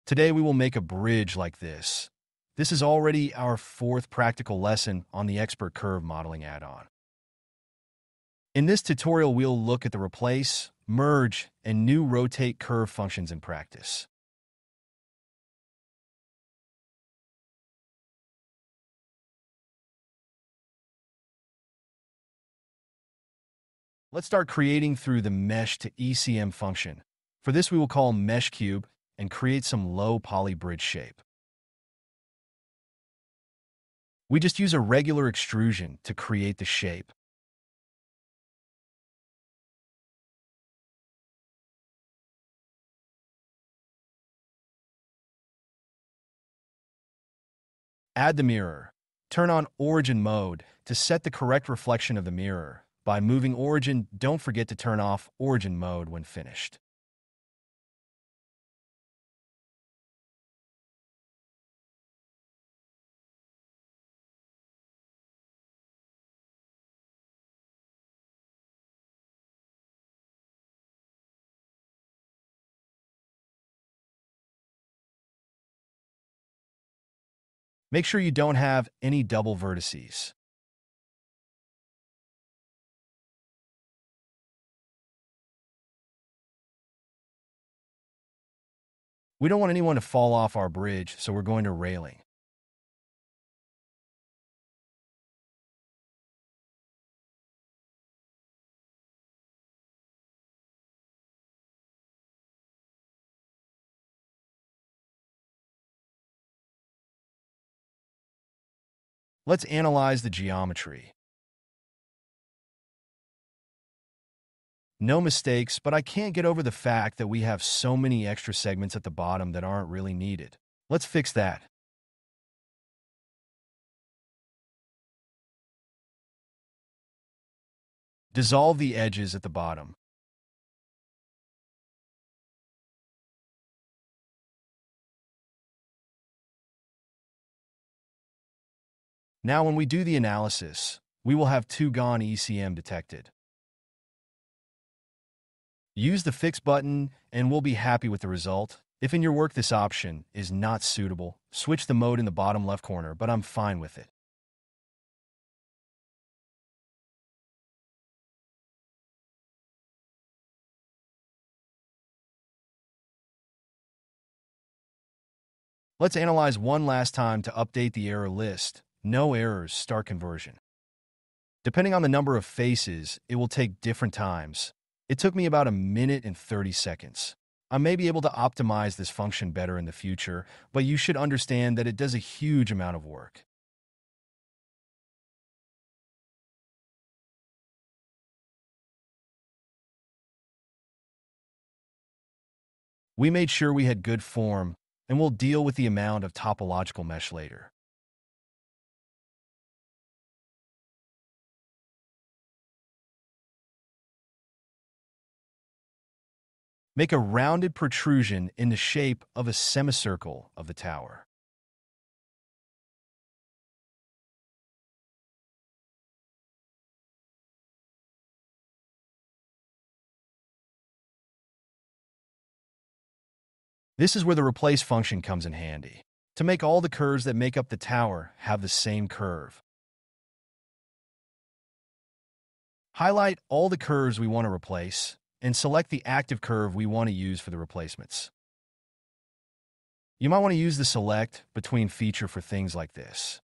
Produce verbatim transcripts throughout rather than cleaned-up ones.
Today we will make a bridge like this. This is already our fourth practical lesson on the Expert Curve Modeling add-on. In this tutorial, we'll look at the replace, merge, and new rotate curve functions in practice. Let's start creating through the mesh to E C M function. For this, we will call mesh cube and create some low poly bridge shape. We just use a regular extrusion to create the shape. Add the mirror. Turn on origin mode to set the correct reflection of the mirror. By moving origin, don't forget to turn off origin mode when finished. Make sure you don't have any double vertices. We don't want anyone to fall off our bridge, so we're going to railing. Let's analyze the geometry. No mistakes, but I can't get over the fact that we have so many extra segments at the bottom that aren't really needed. Let's fix that. Dissolve the edges at the bottom. Now when we do the analysis, we will have two gone E C M detected. Use the Fix button and we'll be happy with the result. If in your work this option is not suitable, switch the mode in the bottom left corner, but I'm fine with it. Let's analyze one last time to update the error list. No errors, start conversion. Depending on the number of faces, it will take different times. It took me about a minute and thirty seconds. I may be able to optimize this function better in the future, but you should understand that it does a huge amount of work. We made sure we had good form, and we'll deal with the amount of topological mesh later. Make a rounded protrusion in the shape of a semicircle of the tower. This is where the replace function comes in handy, to make all the curves that make up the tower have the same curve. Highlight all the curves we want to replace, and select the active curve we want to use for the replacements. You might want to use the select between feature for things like this.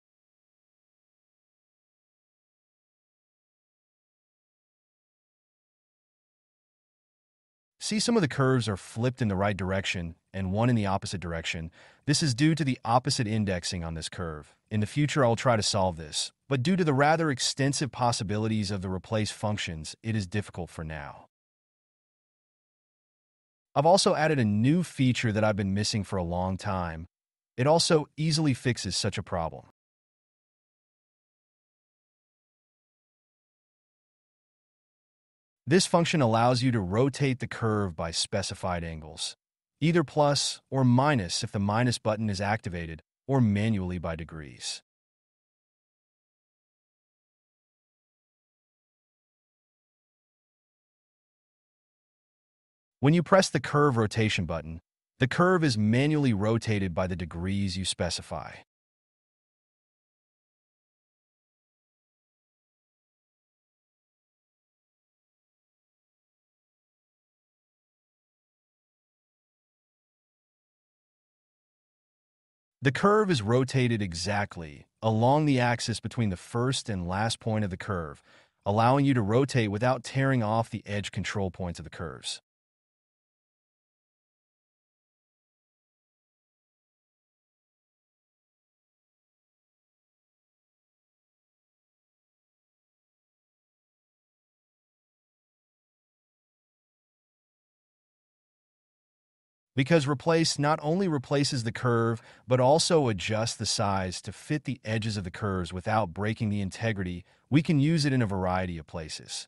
See, some of the curves are flipped in the right direction and one in the opposite direction. This is due to the opposite indexing on this curve. In the future, I'll try to solve this, but due to the rather extensive possibilities of the replace functions, it is difficult for now. I've also added a new feature that I've been missing for a long time. It also easily fixes such a problem. This function allows you to rotate the curve by specified angles, either plus or minus if the minus button is activated, or manually by degrees. When you press the curve rotation button, The curve is manually rotated by the degrees you specify. The curve is rotated exactly along the axis between the first and last point of the curve, allowing you to rotate without tearing off the edge control points of the curves. Because replace not only replaces the curve, but also adjusts the size to fit the edges of the curves without breaking the integrity, we can use it in a variety of places.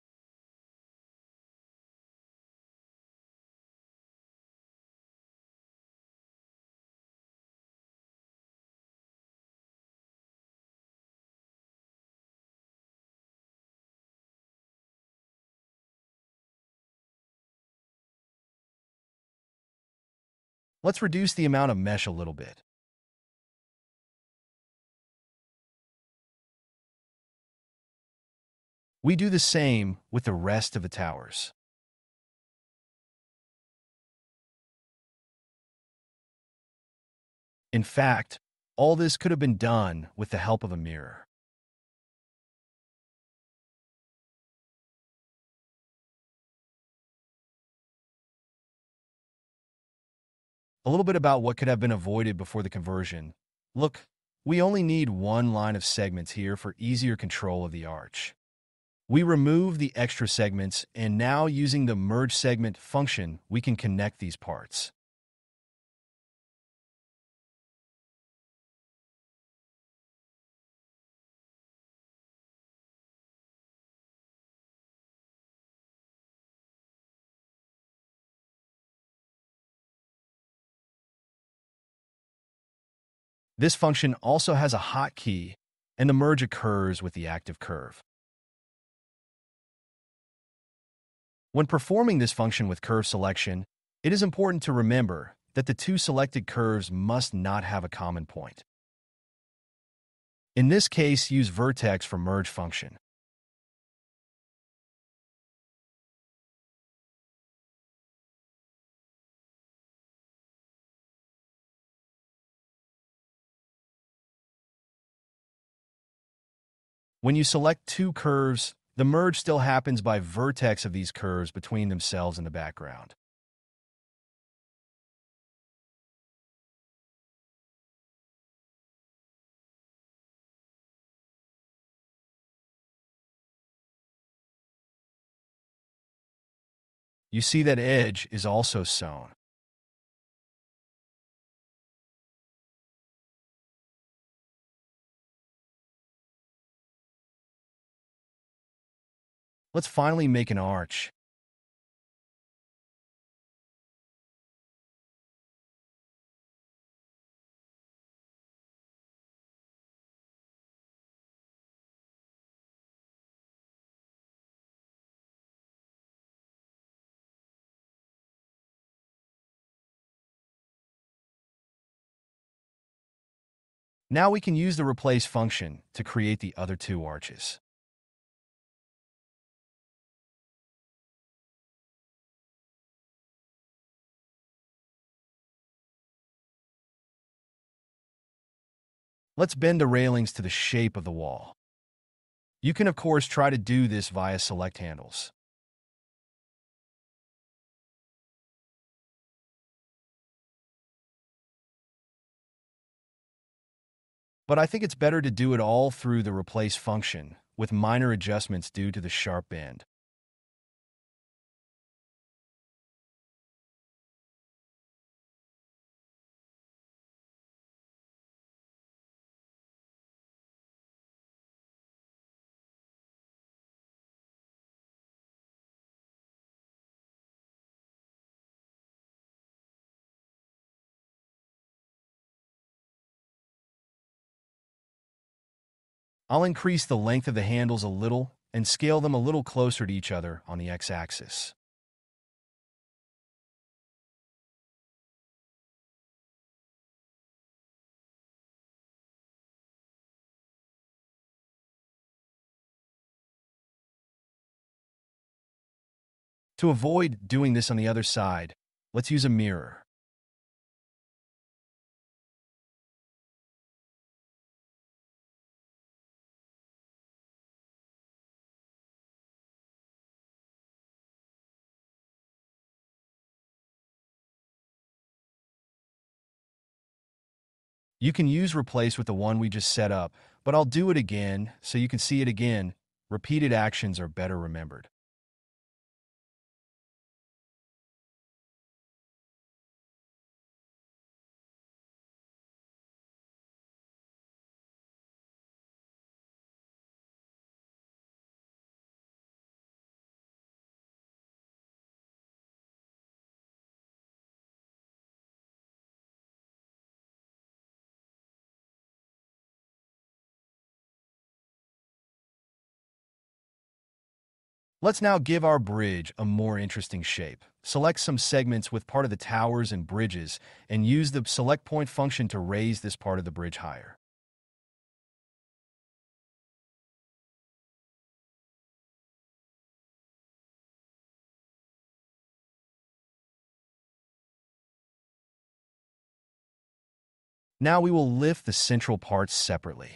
Let's reduce the amount of mesh a little bit. We do the same with the rest of the towers. In fact, all this could have been done with the help of a mirror. A little bit about what could have been avoided before the conversion. Look, we only need one line of segments here for easier control of the arch. We remove the extra segments, and now using the merge segment function, we can connect these parts. This function also has a hotkey, and the merge occurs with the active curve. When performing this function with curve selection, it is important to remember that the two selected curves must not have a common point. In this case, use vertex for merge function. When you select two curves, the merge still happens by vertex of these curves between themselves in the background. You see that edge is also sewn. Let's finally make an arch. Now we can use the replace function to create the other two arches. Let's bend the railings to the shape of the wall. You can of course try to do this via select handles. But I think it's better to do it all through the replace function, with minor adjustments due to the sharp bend. I'll increase the length of the handles a little and scale them a little closer to each other on the x-axis. To avoid doing this on the other side, let's use a mirror. You can use replace with the one we just set up, but I'll do it again so you can see it again. Repeated actions are better remembered. Let's now give our bridge a more interesting shape. Select some segments with part of the towers and bridges, and use the select point function to raise this part of the bridge higher. Now we will lift the central parts separately.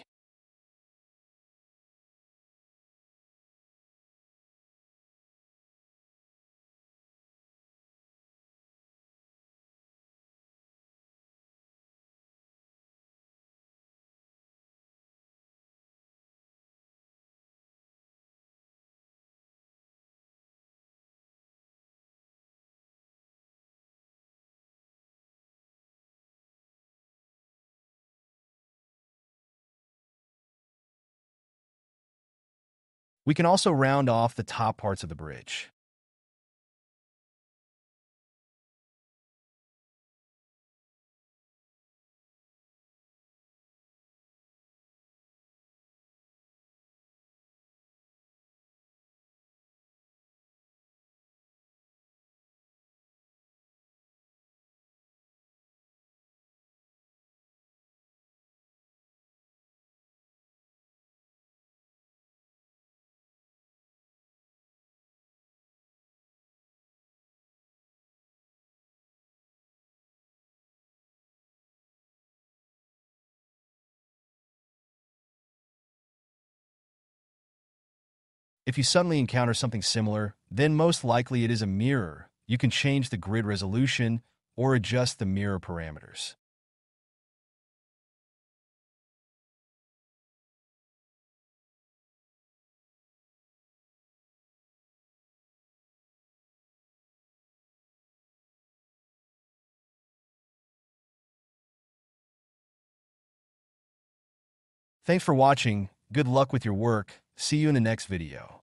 We can also round off the top parts of the bridge. If you suddenly encounter something similar, then most likely it is a mirror. You can change the grid resolution or adjust the mirror parameters. Thanks for watching. Good luck with your work. See you in the next video.